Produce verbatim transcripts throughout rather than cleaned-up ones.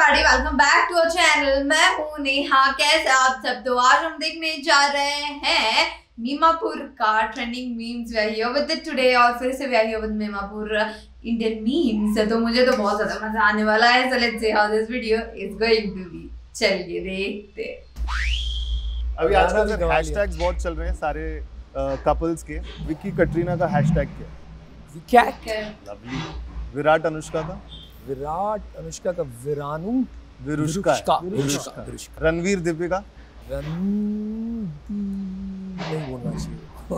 everybody, welcome back to our channel. मैं हूँ नेहा। कैसे आप सब? तो आज हम देखने जा रहे हैं मीमापुर का trending memes. We are here with it today और फिर से we are here with Meemapur Indian memes. तो मुझे तो बहुत ज्यादा मजा आने वाला है। So let's see how this video is going to be. चलिए देखते हैं। अभी आजकल हैशटैग्स बहुत चल रहे हैं सारे कपल्स के। विक्की कटरीना का हैशटैग क्या? क्या? लवली। विराट अनुष्का का? विराट अनुष्का का विरानु विरुष्का। विरुष्का। रणवीर दीपिका? रणवीर नहीं बोलना चाहिए।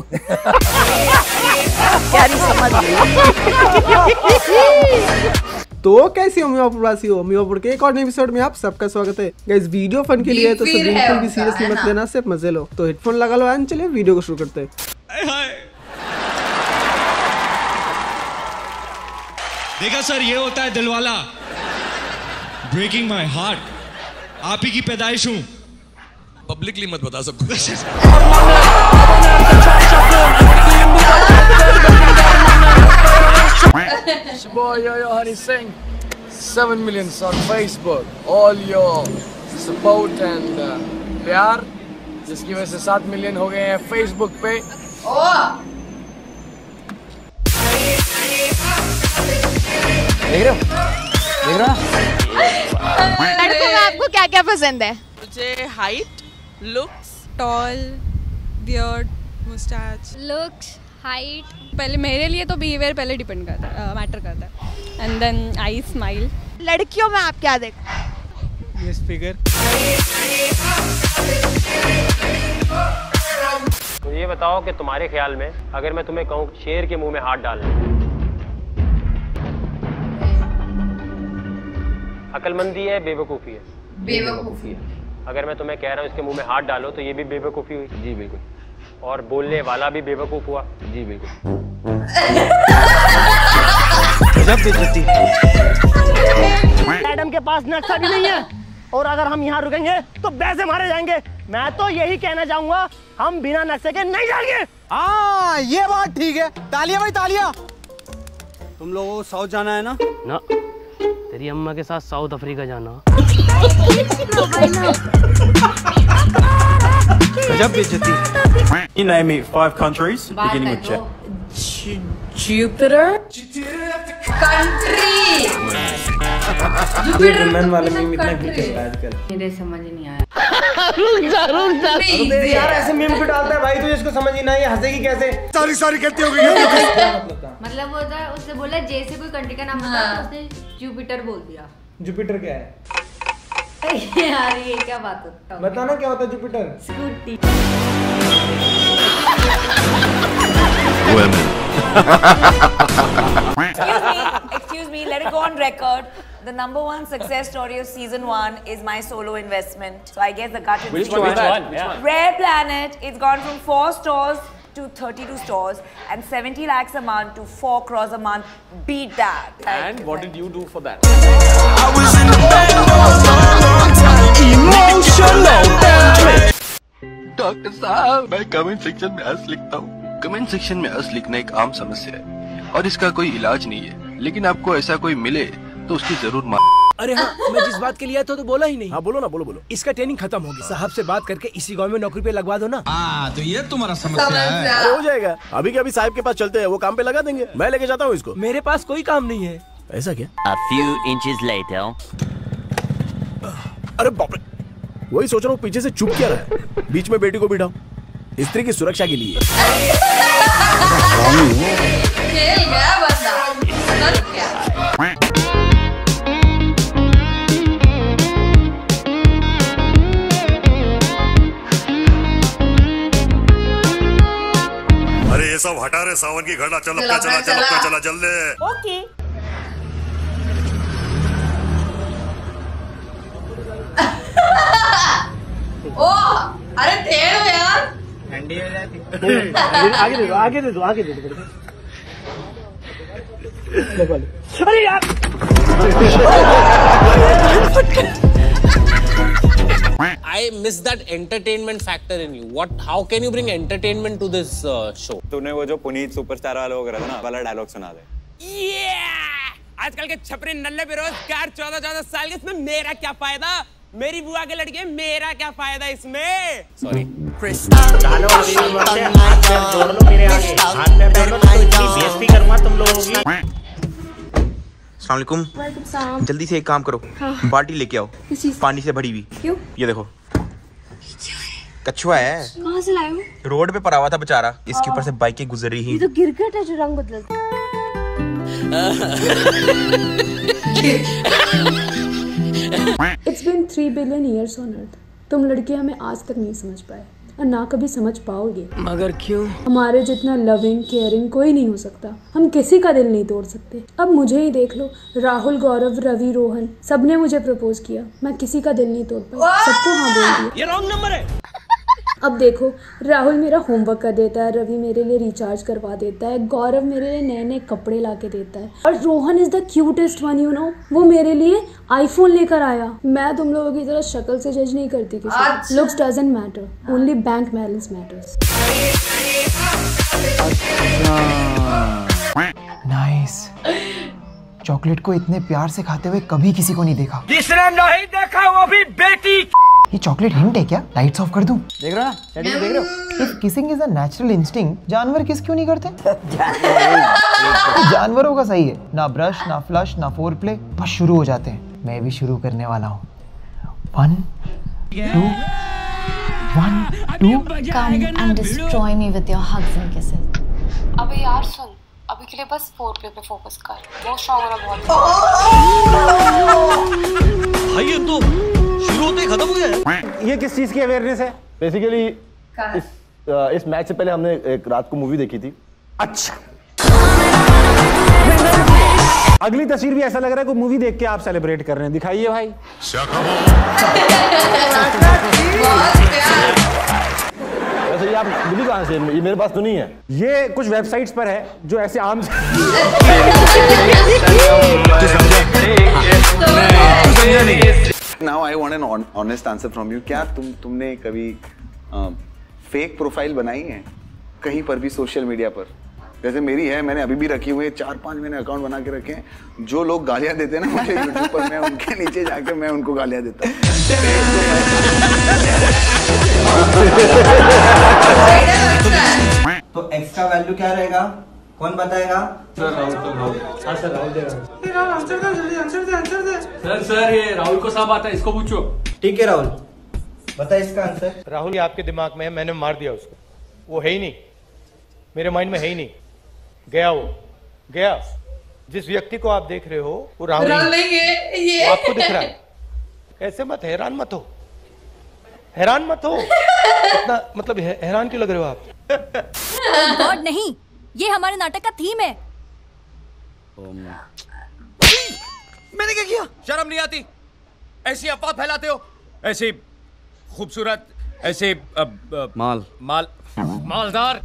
तो कैसे हो मीमापुर वासी हो? मीमापुर के एक और नए एपिसोड में आप सबका स्वागत है। गाइस वीडियो फन के लिए है तो बिल्कुल भी सीरियसली मत लेना, सिर्फ मजे लो। तो हेडफोन लगा लो एंड चलिए वीडियो को शुरू करते हैं। देखा सर, ये होता है दिलवाला। Breaking my heart. आप ही की पैदाइश हूँ। पब्लिकली मत बता सबको। Boy, yo, yo, Honey Singh, seven million on Facebook. All your support and uh, प्यार, जिसकी वजह से सात मिलियन हो गए हैं Facebook पे। देख रहे हो? देख रहे हो? लड़कों में आपको क्या क्या पसंद है? मुझे height, looks, tall, beard, moustache. Looks, height. पहले मेरे लिए तो बिहेवियर पहले डिपेंड करता है, मैटर करता है। And then I smile. लड़कियों में आप क्या देख? Yes figure. तो ये बताओ कि तुम्हारे ख्याल में अगर मैं तुम्हें कहूँ शेर के मुंह में हाथ डाल, अकलमंदी है, बेवकूफ़ी है? बेवकूफ़ी है। अगर मैं तुम्हें कह रहा हूँ इसके मुंह में हाथ डालो तो ये भी बेवकूफ़ी हुई? जी बिल्कुल। और बोलने वाला भी बेवकूफ़ हुआ? जी बिल्कुल। मैडम के पास नक्शा भी नहीं है और अगर हम यहाँ रुकेंगे तो वैसे मारे जाएंगे। मैं तो यही कहना चाहूंगा, हम बिना नक्शे के नहीं जाएंगे। हाँ ये बात ठीक है। तालियां भाई तालियां। तुम लोगों को साउथ जाना है ना? ना, तेरी अम्मा के साथ साउथ अफ्रीका जाना। गजब बेइज्जती। You name me five countries beginning with J. Jupiter. Country. Jupiter man वाले मीम इतना क्यों आजकल? मेरे समझ नहीं आया। अरे यार ऐसे मीम क्यों डालता है भाई? तू इसको समझ ही नहीं, हंसेगी कैसे? सारी सारी करती होगी। मतलब वो था, उसने बोला जैसे कोई कंट्री का नाम था तो उसने जुपिटर बोल दिया। जुपिटर क्या है? यार ये क्या बात होता है? बताना क्या होता है Jupiter? Scooty. Excuse me, excuse me, let it go on record. The number one success story of season one is my solo investment. So I guess the gut Which instinct. one? Which one? Yeah. Rare Planet. It's gone from four stores to thirty-two stores and seventy lakhs a month to four crores a month. Beat that. And what did you do for that? I was in the bed for a long, long time. Emotional damage. Doctor साहब, मैं comment section में हंस लिखता हूँ। Comment section में हंस लिखना एक आम समस्या है और इसका कोई इलाज नहीं है, लेकिन आपको ऐसा कोई मिले तो उसकी जरूर मार। अरे हाँ, मैं जिस बात के लिए आया था तो बोला ही नहीं। हाँ बोलो ना, बोलो बोलो। इसका ट्रेनिंग खत्म होगी, साहब से बात करके इसी गांव में नौकरी पे लगवा दो ना। हाँ तो ये तुम्हारा समस्या है। अरे हो जाएगा, अभी के अभी साहब के पास चलते हैं, वो काम पे लगा देंगे। मैं लेके जाता हूँ इसको। मेरे पास कोई काम नहीं है। ऐसा क्या? A few inches later. अरे बाप रे, वही सोच रहा हूँ पीछे से चुप क्या रहा है। बीच में बेटी को बिठाओ, स्त्री की सुरक्षा के लिए। खेल गया बंदा। कर क्या? अरे ये सब हटा रहे, सावन की घड़ा। चल अपना चला चल अपना चला जल्दी। Okay. ओ अरे तेल हो यार। ठंडी हो जाती। आगे दे दो, आगे दे दो, आगे दे दो। अरे यार I miss that entertainment factor in you. What? How can you bring entertainment to this uh, show? तूने वो जो पुनीत सुपरस्टार वाला वो करा था ना, वाला डायलॉग सुना दे। Yeah! आजकल के छपरे नल्ले बेरोजगार चौदह चौदह साल के, इसमें मेरा क्या फायदा? मेरी बुआ के लड़के, मेरा क्या फायदा इसमें? सॉरी डालो अभी भी मत से, हाथ पैर जोड़ लो मेरे आगे, हाथ पैर जोड़ लो, तो इतनी बेइज्जती करूंगा तुम लोगों की। अस्सलाम वालेकुम। जल्दी से एक काम करो, हाँ। बाल्टी लेके आओ पानी से भरी हुई। क्यों? ये देखो कछुआ है। कहाँ से लाए हो? रोड पे पड़ा हुआ था बेचारा, इसके ऊपर से बाइकें गुजर रही हैं। ये तो गिरगिट है जो रंग बदलता है। It's been three billion years on Earth. तुम लड़के हमें आज तक नहीं समझ पाए और ना कभी समझ पाओगे। मगर क्यों? हमारे जितना लविंग केयरिंग कोई नहीं हो सकता। हम किसी का दिल नहीं तोड़ सकते। अब मुझे ही देख लो, राहुल, गौरव, रवि, रोहन सबने मुझे प्रपोज किया, मैं किसी का दिल नहीं तोड़ पाई, सबको हाँ बोल दिया। ये रॉन्ग नंबर है। अब देखो, राहुल मेरा होमवर्क कर देता है, रवि मेरे लिए रिचार्ज करवा देता है, गौरव मेरे लिए नए नए कपड़े ला के देता है, और Rohan is the cutest one, you know. वो मेरे लिए आईफोन लेकर आया। मैं तुम लोगों की तरह शक्ल से जज नहीं करती किसी। Looks doesn't matter, only bank balance matters. Nice. Chocolate को इतने प्यार से खाते हुए कभी किसी को नहीं देखा। जिसने नहीं देखा वो भी बेटी। ये चॉकलेट हिंट है क्या? लाइट्स ऑफ कर दूं? देख रहा ना? देख रहे हो? If kissing is a natural instinct, जानवर किस क्यों नहीं करते? जानवरों का सही है, ना ब्रश, ना फ्लश, ना फोर प्ले, बस शुरू हो जाते हैं। मैं भी शुरू करने वाला हूँ। One, two, one, two. Come and destroy me with your hugs and kisses. अबे यार सुन, अभी के लिए बस फोर प्ले पे फोकस कर। बहुत स्ट्रॉन्ग हो रहा, बहुत। भाई ये तो शुरू होते ही खत्म हो गया। ये किस चीज की अवेयरनेस है? बेसिकली इस इस मैच से पहले हमने एक रात को मूवी देखी थी। अच्छा, अगली तस्वीर भी ऐसा लग रहा है कोई मूवी देख के आप सेलिब्रेट कर रहे हैं। दिखाइए भाई। वैसे ये आप मिली कहाँ से? ये मेरे पास तो नहीं है। ये कुछ वेबसाइट्स पर है जो ऐसे आम Now I want an honest answer from you. क्या तुम तुमने कभी फेक प्रोफाइल बनाई है कहीं पर भी सोशल मीडिया पर? जैसे मेरी है, मैंने अभी भी रखी हुई है, चार पांच मैंने अकाउंट बना के रखे हैं। जो लोग गालियां देते हैं ना मुझे यूट्यूब पर, मैं उनके नीचे जाके मैं उनको गालियां देता हूँ। तो एक्स का वैल्यू क्या रहेगा? कौन बताएगा? सर राहुल तो राहुल। हाँ सर राहुल देगा। आंसर दे, जल्दी आंसर दे, आंसर दे। सर सर ये राहुल को सब आता है, इसको पूछो। ठीक है राहुल, बता इसका आंसर। राहुल ये आपके दिमाग में है, मैंने मार दिया उसको। वो है ही नहीं, मेरे माइंड में है ही नहीं। गया वो गया। जिस व्यक्ति को आप देख रहे हो वो राहुल नहीं है, ये आपको दिख रहा है। ऐसे मत हैरान मत हो, हैरान मत हो। इतना मतलब हैरान क्यों लग रहे हो आप? गॉड नहीं, ये हमारे नाटक का थीम है। मैंने क्या किया? शर्म नहीं आती? ऐसी अफवाह फैलाते हो, ऐसे खूबसूरत, ऐसे अब, अब, माल माल मालदार।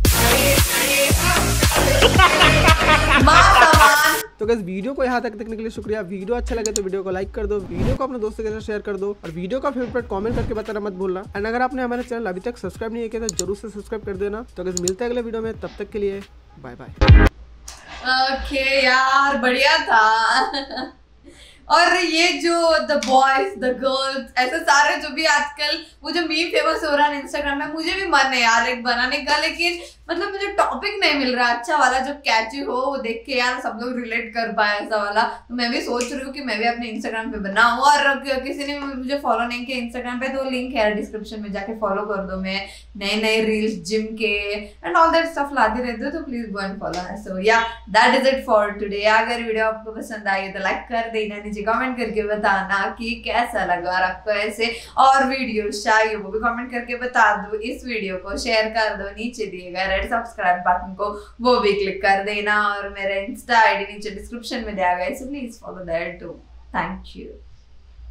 तो गाइस वीडियो को यहाँ तक देखने के लिए शुक्रिया। वीडियो अच्छा लगे तो वीडियो को लाइक कर दो, वीडियो को अपने दोस्तों के साथ शेयर कर दो, और वीडियो का फेवरेट कमेंट करके बताना मत भूलना। एंड अगर आपने हमारे चैनल अभी तक सब्सक्राइब नहीं किया तो जरूर से सब्सक्राइब कर देना। तो गाइस मिलते हैं अगले वीडियो में, तब तक के लिए बाय बाय। ओके यार, बढ़िया था। और ये जो द बॉयज द गर्ल्स ऐसे सारे जो भी आजकल वो जो मीम फेमस हो रहा है इंस्टाग्राम में, मुझे भी मन है यार एक बनाने का, लेकिन मतलब मुझे टॉपिक नहीं मिल रहा अच्छा वाला जो कैची हो, वो देख के यार सब लोग रिलेट कर पाए ऐसा वाला। तो मैं भी सोच रही हूँ कि मैं भी अपने इंस्टाग्राम पे बनाऊँ, और किसी ने मुझे फॉलो नहीं किया इंस्टाग्राम पे तो लिंक है डिस्क्रिप्शन में, जाके फॉलो कर दो। मैं नए नए रील्स जिम के एंड ऑल दैट स्टफ लाती रहती हूँ, तो please go and follow. So yeah that is it for today. अगर वीडियो आपको पसंद आई तो लाइक कर देना, नीचे कमेंट करके बताना कि कैसा लगा, और आपको ऐसे और वीडियो चाहिए वो भी कमेंट करके बता दो। इस वीडियो को शेयर कर दो, नीचे दिए गए रेड सब्सक्राइब बटन को वो भी क्लिक कर देना, और मेरा इंस्टा आईडी नीचे डिस्क्रिप्शन में दिया गया है, so please follow that too. Thank you.